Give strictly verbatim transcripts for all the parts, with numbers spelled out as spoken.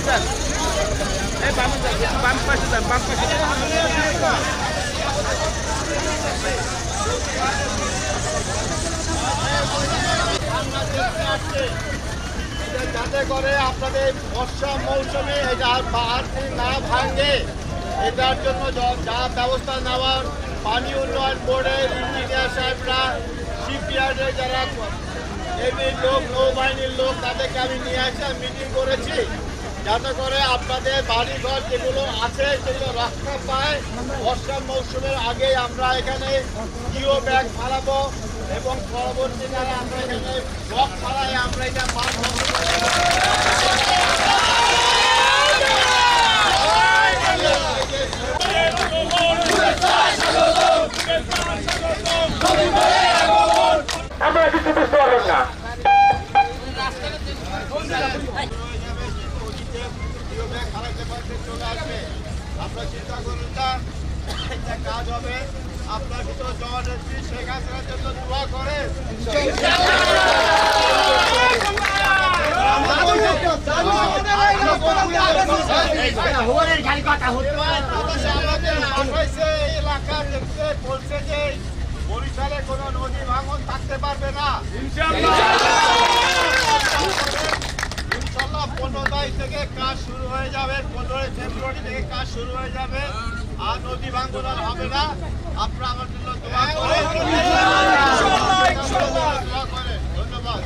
যান, এই বামে যান, বাম পাশে যান, বাম পাশে যান। যাতে করে আপনাদের বর্ষা মৌসুমে এটা পাহাড় না ভাঙে, এটার জন্য যা ব্যবস্থা নেওয়ার পানি উন্নয়ন বোর্ডের ইঞ্জিনিয়ার সাহেবরা, শিপইয়ার্ডের যারা এমনির লোক, নৌবাহিনীর লোক, তাদেরকে আমি নিয়ে এসে মিটিং করেছি যাতে করে আপনাদের বাড়িঘর যেগুলো আছে সেগুলো রক্ষা পায়। বর্ষা মৌসুমের আগে আমরা এখানে জিও ব্যাগ ফালাবো এবং পরবর্তীকালে আমরা এখানে ব্লক ফালাই আমরা এটা পাঁচ বছর আমরা কিছু বুঝতে পারবেন না। চলে আসবে, আপনার চিন্তা করুন না, একটা কাজ হবে। আপনার ভিতর জননেত্রী শেখ হাসিনার জন্য দোয়া করে এলাকা দেখতে বলছে যে বরিশালে কোনো নদী ভাঙন থাকতে পারবে না। ইনশাল্লাহ পনেরো তারিখ থেকে কাজ শুরু হয়ে যাবে, পনেরোই ফেব্রুয়ারি থেকে কাজ শুরু হয়ে যাবে, আর নদী ভাঙন আর হবে না। আপনারা আমার জন্য দোয়া করেন, দোয়া করেন। ধন্যবাদ।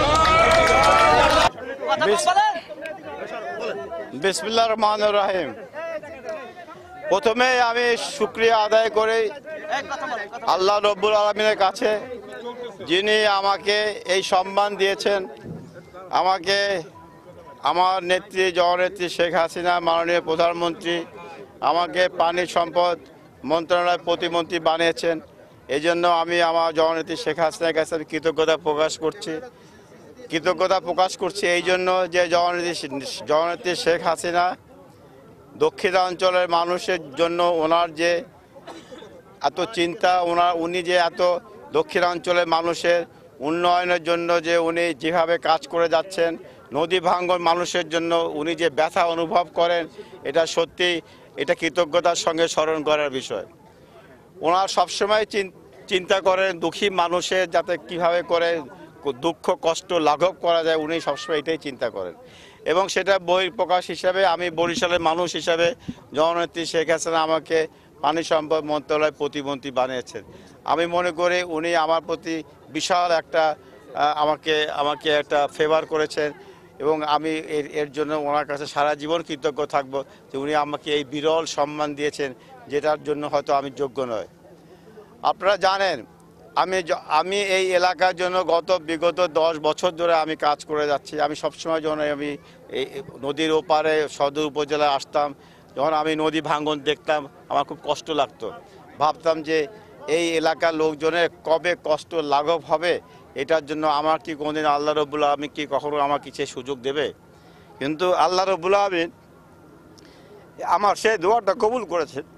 বিসমিল্লাহির রহমানির রহিম। প্রথমে আমি শুকরিয়া আদায় করি আল্লাহ রব্বুল আলামিনের কাছে, যিনি আমাকে এই সম্মান দিয়েছেন। আমাকে আমার নেত্রী জননেত্রী শেখ হাসিনা, মাননীয় প্রধানমন্ত্রী, আমাকে পানি সম্পদ মন্ত্রণালয় প্রতিমন্ত্রী বানিয়েছেন। এই জন্য আমি আমার জননেত্রী শেখ হাসিনার কাছে আমি কৃতজ্ঞতা প্রকাশ করছি কৃতজ্ঞতা প্রকাশ করছি এই জন্য যে জননেত্রী জননেত্রী শেখ হাসিনা দক্ষিণাঞ্চলের মানুষের জন্য ওনার যে এত চিন্তা, ওনার উনি যে এত দক্ষিণাঞ্চলের মানুষের উন্নয়নের জন্য যে উনি যেভাবে কাজ করে যাচ্ছেন, নদী ভাঙ্গন মানুষের জন্য উনি যে ব্যথা অনুভব করেন, এটা সত্যি এটা কৃতজ্ঞতার সঙ্গে স্মরণ করার বিষয়। ওনার সবসময় চিন্তা করেন দুঃখী মানুষের যাতে কিভাবে করে দুঃখ কষ্ট লাঘব করা যায়, উনি সবসময় এটাই চিন্তা করেন। এবং সেটা বহিঃপ্রকাশ হিসাবে আমি বরিশালের মানুষ হিসাবে জননেত্রী শেখ হাসিনা আমাকে পানি সম্পদ মন্ত্রণালয় প্রতিমন্ত্রী বানিয়েছেন। আমি মনে করি উনি আমার প্রতি বিশাল একটা আমাকে আমাকে একটা ফেভার করেছেন এবং আমি এর এর জন্য ওনার কাছে সারা জীবন কৃতজ্ঞ থাকব যে উনি আমাকে এই বিরল সম্মান দিয়েছেন, যেটার জন্য হয়তো আমি যোগ্য নয়। আপনারা জানেন আমি আমি এই এলাকার জন্য গত বিগত দশ বছর ধরে আমি কাজ করে যাচ্ছি। আমি সবসময় যখন আমি এই নদীর ওপারে সদর উপজেলায় আসতাম, যখন আমি নদী ভাঙ্গন দেখতাম আমার খুব কষ্ট লাগতো। ভাবতাম যে এই এলাকার লোকজনের কবে কষ্ট লাঘব হবে, এটার জন্য আমার কি কোনোদিন আল্লাহ রব্বুল আলামিন কি কখনো আমার কিছু সুযোগ দেবে? কিন্তু আল্লাহ রব্বুল আলামিন আমার সেই দোয়াটা কবুল করেছেন।